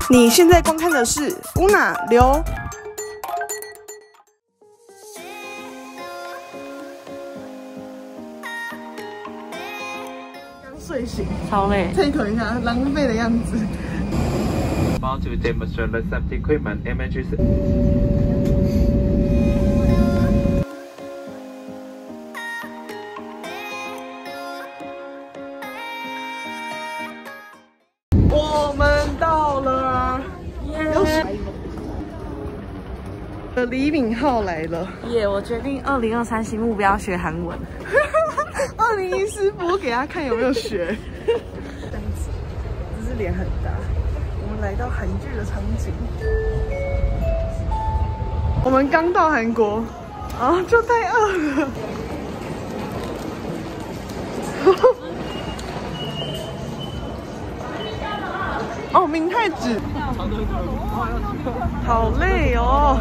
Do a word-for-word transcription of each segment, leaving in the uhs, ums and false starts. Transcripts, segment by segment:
你现在观看的是乌娜流。刚睡醒， 超累。 take 一下狼狈的样子。 About to demonstrate the safety equipment emergency. 我们到了，耶！李敏镐来了， 耶！我决定二零二三新目标学韩文。 二零一四播给他看有没有学。这样子，只是脸很大。我们来到韩剧的场景。我们刚到韩国，啊，就太饿了。哦，明太子，好累哦。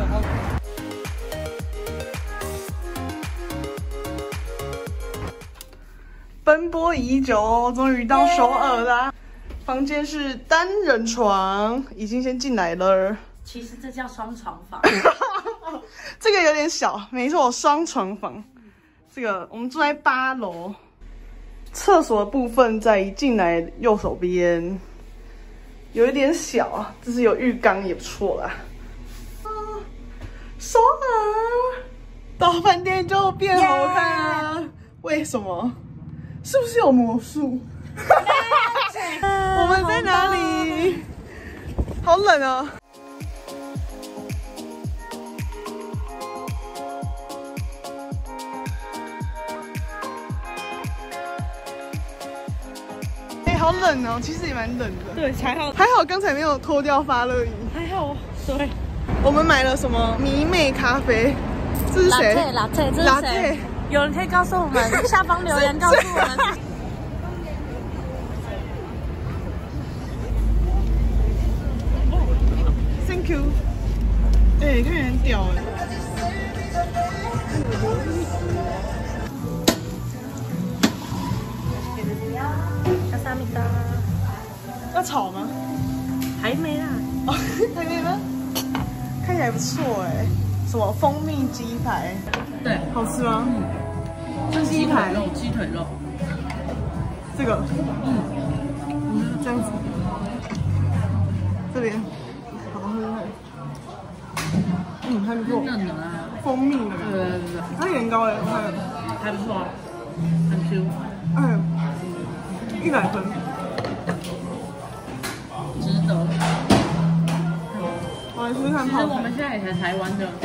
奔波已久哦，终于到首尔啦。房间是单人床，已经先进来了。 其实这叫双床房。 这个有点小，没错，双床房。这个我们住在八楼，厕所的部分在一进来右手边。有一点小，只是有浴缸也不错啦。啊，首尔到饭店就变好看啊！ Yeah! 为什么？是不是有魔术？我们在哪里？好冷啊！好冷哦，其实也蛮冷的。 对，还好还好刚才没有脱掉发热衣。 还好，对。 我们买了什么迷妹咖啡？这是谁 ？Latte，Latte，这是谁？有人可以告诉我们，下方留言告诉我们。 Thank you。哎，看起来很屌哎。要炒吗？ 还没啦。 哦，还没吗？看起来不错哎。什么蜂蜜鸡排？ 对， 好吃吗？ 嗯。 这鸡排肉，鸡腿肉。 这个，嗯，嗯，这样子。这边，好好喝喝。嗯，还不错。 嫩的啊。蜂蜜的。 对对对。 它年糕哎，我看。 还不错，很 Q。 嗯。一百分。 值得。 我来试试看。其实我们现在也才台湾的。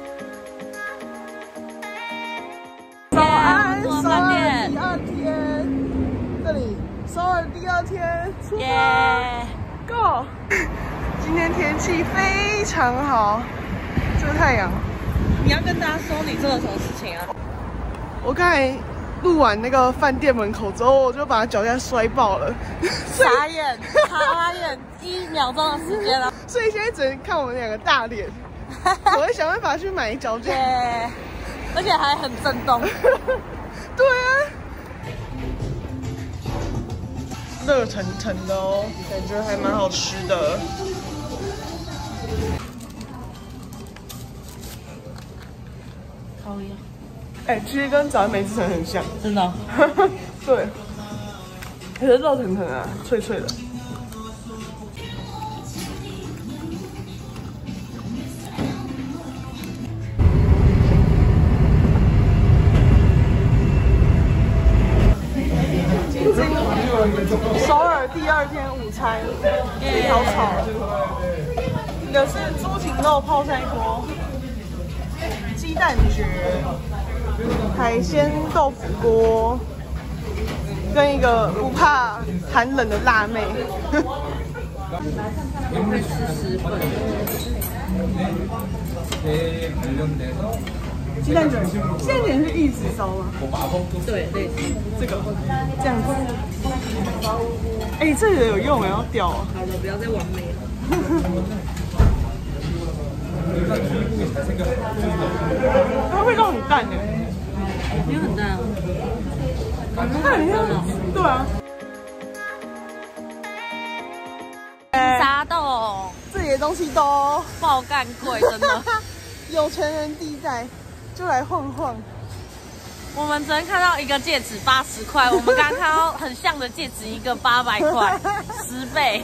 早安，首尔第二天，这里首尔第二天出发 ，Go！ 今天天气非常好，这个太阳。 你要跟大家说你做了什么事情啊？ 我刚才录完那个饭店门口之后，我就把脚下摔爆了， 傻眼，傻眼，一秒钟的时间了。 所以现在只能看我们两个大脸，我会想办法去买脚架， 而且还很震动。 对啊，热腾腾的哦，感觉还蛮好吃的。 烤鸭。 哎、欸，其实跟早安梅之城很像， 真的、哦。 对，可是热腾腾啊，脆脆的。首尔第二天午餐，一条炒，一个是猪颈肉泡菜锅，鸡蛋蕨。海鲜豆腐锅，跟一个不怕寒冷的辣妹。鸡蛋卷，鸡蛋卷是玉子烧吗？ 对，类似这个这样子。哎、欸，这个有用哎，要屌啊！ 好了，不要再完美了。 它味道很淡哎。 没有很淡啊。 看你看，对啊。 沙豆。 的东西都爆干贵，真的。 有钱人地带，就来晃晃。 我们昨天看到一个戒指八十块，我们刚刚看到很像的戒指一个八百块，十倍。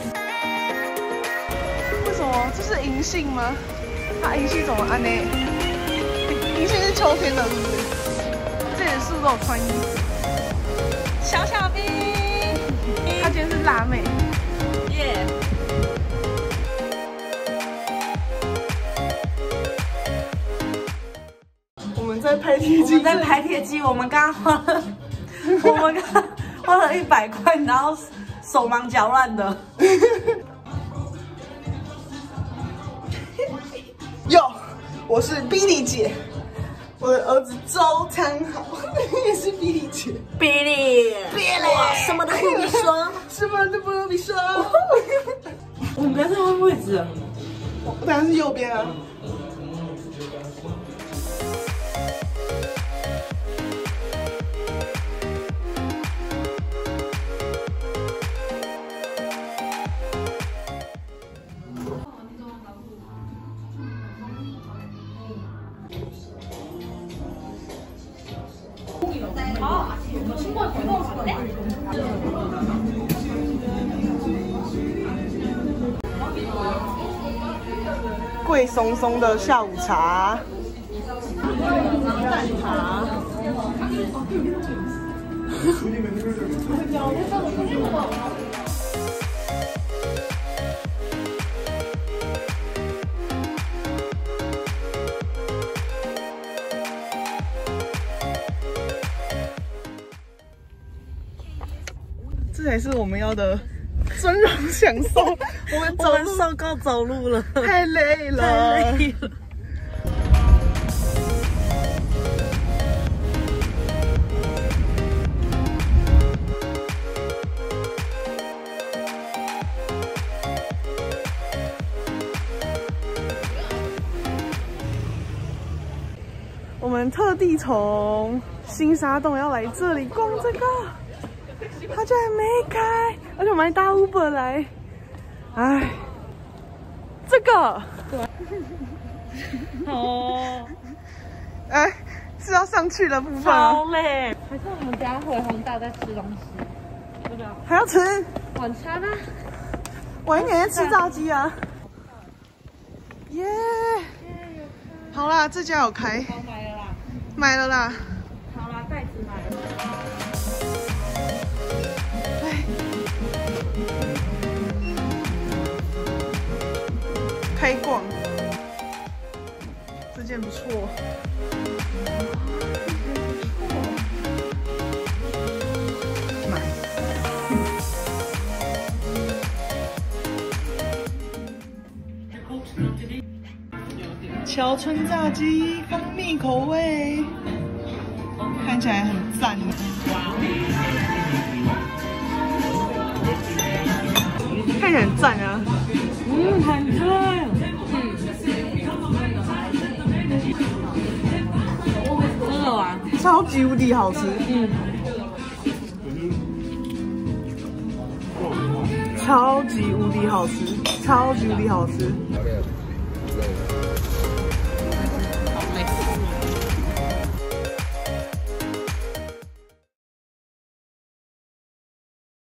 为什么？这是银杏吗？它银杏怎么安呢？银杏是秋天的，是不是？这里是不是都有穿衣服？ 小小兵， 她今天是辣妹。 耶！ 我们在拍铁机， 我们在拍铁机，我们刚刚花了，我们刚花了一百块，然后手忙脚乱的。 哟，我是 Billy 姐，我的儿子周汤豪也是 Billy 姐。 Billy，Billy， 什么都不必说， 什么都不必说。 我们不要再换位置了， 我当然是右边啊。 贵松松的下午茶，蛋挞。这才是我们要的尊荣享受。我们走路受够走路了， 太累了， 太累了。 我们特地从新沙洞要来这里逛这个。 他居然没开，而且我们还搭 Uber 来，哎，这个， 哦， 哎，是要上去的部分啊， 超累。还是我们家回弘大在吃东西，要不要？ 还要吃晚餐啊？ 晚一点再吃炸鸡啊，耶！好啦，这家有开， 买了啦， 买了啦。 好啦，袋子买了。 开逛，这件不错。买。桥村炸鸡蜂蜜口味，看起来很赞。看起来很赞啊。 嗯，很赞。嗯，真的吗？ 超级无敌好吃。 嗯， 超级无敌好吃，超级无敌好吃。